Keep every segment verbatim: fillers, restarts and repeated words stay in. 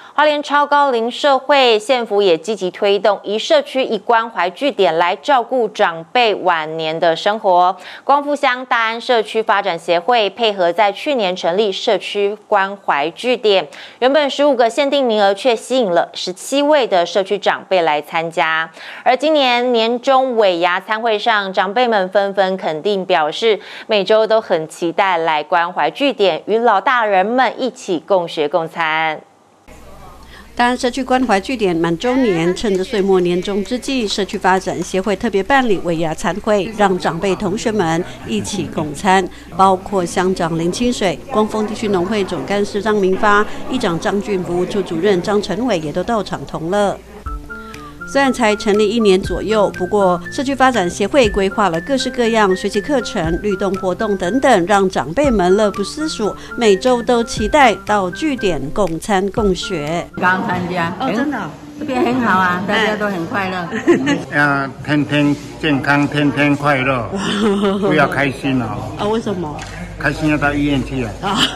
花莲超高龄社会县府也积极推动以社区一关怀据点来照顾长辈晚年的生活。光复乡大安社区发展协会配合在去年成立社区关怀据点，原本十五个限定名额却吸引了十七位的社区长辈来参加。而今年年终尾牙餐会上，长辈们纷纷肯定表示，每周都很期待来关怀据点，与老大人们一起共学共餐。 大安社区关怀据点满周年，趁着岁末年终之际，社区发展协会特别办理尾牙餐会，让长辈同学们一起共餐，包括乡长林清水、光丰地区农会总干事张明发、议长张俊服务处主任张成伟也都到场同乐。虽然才成立一年左右，不过社区发展协会规划了各式各样学习课程、律动活动等等，让长辈们乐不思蜀，每周都期待到据点共餐共学。 刚参加哦，真的、哦， 这边很好啊，大家都很快乐。 要天天健康，天天快乐，不要开心哦。 啊，为什么？ 开心要到医院去啊！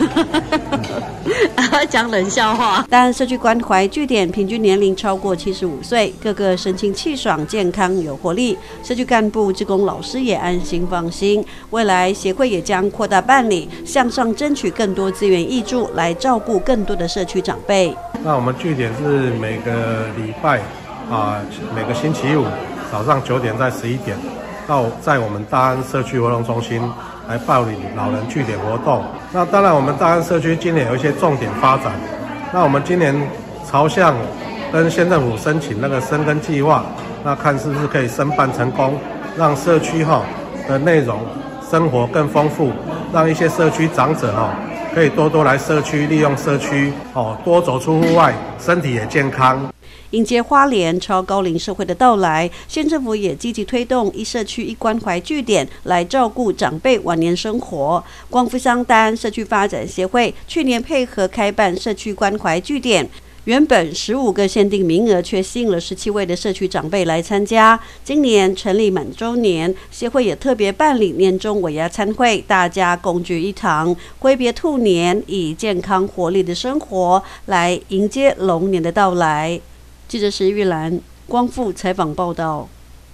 啊，讲冷笑话。大安社区关怀据点平均年龄超过七十五岁，个个神清气爽、健康有活力。社区干部、志工老师也安心放心。未来协会也将扩大办理，向上争取更多资源挹注，来照顾更多的社区长辈。 那我们据点是每个礼拜啊，每个星期五早上九点在十一点，到在我们大安社区活动中心来办理老人据点活动。那当然，我们大安社区今年有一些重点发展。那我们今年朝向跟县政府申请那个深耕计划，那看是不是可以申办成功，让社区哈的内容生活更丰富，让一些社区长者哈可以多多来社区，利用社区哦，多走出户外，身体也健康。 迎接花莲超高龄社会的到来，县政府也积极推动一社区一关怀据点，来照顾长辈晚年生活。光复乡大安社区发展协会去年配合开办社区关怀据点，原本十五个限定名额，却吸引了十七位的社区长辈来参加。今年成立满周年，协会也特别办理年终尾牙餐会，大家共聚一堂，挥别兔年，以健康活力的生活来迎接龙年的到来。记者石玉兰、光复采访报道。